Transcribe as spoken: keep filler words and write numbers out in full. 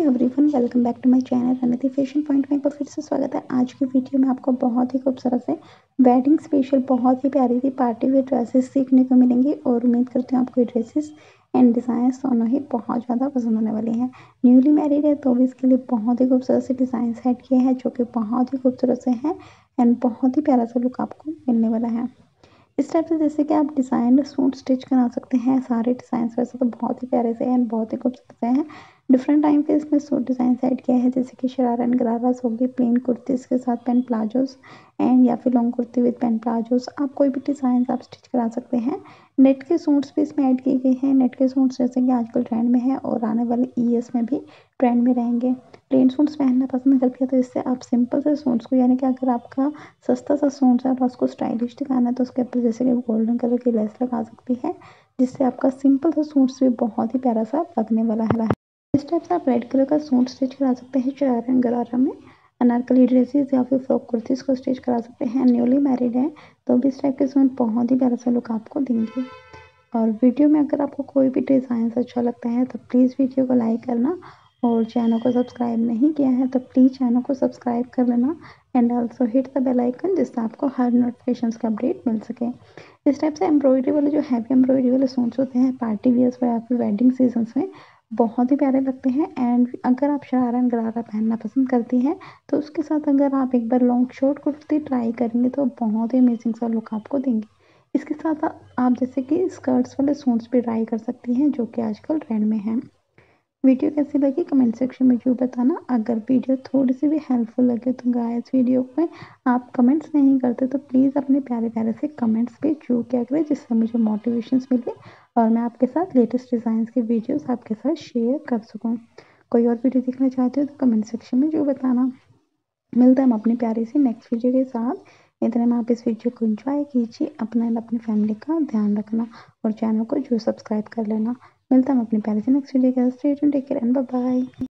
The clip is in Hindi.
Everyone, welcome back to my channel अनति फैशन पॉइंट में एक बार फिर से स्वागत है। आज की वीडियो में आपको बहुत ही खूबसूरत से वेडिंग स्पेशल बहुत ही प्यारी सी पार्टी वेयर ड्रेसेस सीखने को मिलेंगी और उम्मीद करती हूँ आपको ये ड्रेसेस एंड डिज़ाइन दोनों ही बहुत ज़्यादा पसंद होने वाली हैं। न्यूली मैरिड है तो भी इसके लिए बहुत ही खूबसूरत से डिज़ाइन सेट किए हैं जो कि बहुत ही खूबसूरत से हैं एंड बहुत ही प्यारा सा लुक आपको मिलने वाला है। इस टाइप से जैसे कि आप डिज़ाइनर सूट स्टिच करा सकते हैं। सारे डिज़ाइंस वैसे तो बहुत ही प्यारे से एंड बहुत ही खूबसूरत से हैं। डिफरेंट टाइम पे इसमें सूट डिज़ाइन सेट किया है जैसे कि शरारा एंड गरारास होगी, प्लेन कुर्तीज़ के साथ पैंट प्लाजोज़ एंड या फिर long kurti with pant palazzos. आप कोई भी डिज़ाइन आप स्टिच करा सकते हैं। नेट के सूट्स भी इसमें ऐड किए गए हैं। नेट के सूट्स जैसे कि आजकल ट्रेंड में है और आने वाले ईयर्स में भी ट्रेंड में रहेंगे। प्लेन सूट्स पहनना पसंद करते हैं तो इससे आप सिंपल से सूट्स को, यानी कि अगर आपका सस्ता सा सूट है और उसको स्टाइलिश दिखाना है तो उसके ऊपर जैसे कि गोल्डन कलर की लेस लगा सकती है जिससे आपका सिंपल सा सूट्स भी बहुत ही प्यारा सा लगने वाला है। इस टाइप से आप रेड कलर का सूट स्टिच करा सकते हैं शरारा एंड गरारा में। अनारकली ड्रेसेस या फिर फ्रॉक कुर्तीज़ को स्टिच करा सकते हैं। न्यूली मैरिड है तो भी इस टाइप के सूट बहुत ही प्यारा सा लुक आपको देंगे। और वीडियो में अगर आपको कोई भी डिज़ाइन अच्छा लगता है तो प्लीज़ वीडियो को लाइक करना और चैनल को सब्सक्राइब नहीं किया है तो प्लीज़ चैनल को सब्सक्राइब कर लेना and also hit the bell icon जिससे आपको हर नोटिफिकेशंस का अपडेट मिल सके। इस टाइप से एम्ब्रॉयडरी वाले जो हैवी एम्ब्रॉयडरी वाले सूट्स होते हैं पार्टी वियर्स या फिर वेडिंग सीजन्स में बहुत ही प्यारे लगते हैं। एंड अगर आप शरारा एंड गरारा पहनना पसंद करती हैं तो उसके साथ अगर आप एक बार लॉन्ग शॉर्ट कुर्ती ट्राई करेंगे तो बहुत ही अमेजिंग सा लुक आपको देंगे। इसके साथ आप जैसे कि स्कर्ट्स वाले सूट्स भी ट्राई कर सकती हैं जो कि आजकल ट्रेंड में हैं। वीडियो कैसी लगी कमेंट सेक्शन में जरूर बताना। अगर वीडियो थोड़ी सी भी हेल्पफुल लगे तो गाइस वीडियो में आप कमेंट्स नहीं करते तो प्लीज़ अपने प्यारे प्यारे से कमेंट्स भी जरूर किया करें जिससे मुझे मोटिवेशंस मिले और मैं आपके साथ लेटेस्ट डिज़ाइंस की वीडियोस आपके साथ शेयर कर सकूं। कोई और वीडियो देखना चाहते हो तो कमेंट सेक्शन में जरूर बताना। मिलते हैं हम अपनी प्यारी सी नेक्स्ट वीडियो के साथ। इतने में आप इस वीडियो को एंजॉय कीजिए, अपना एंड अपनी फैमिली का ध्यान रखना और चैनल को जरूर सब्सक्राइब कर लेना। मिलता है हम अपनी प्यारी सी नेक्स्ट वीडियो के साथ। Stay tuned, take care and bye bye.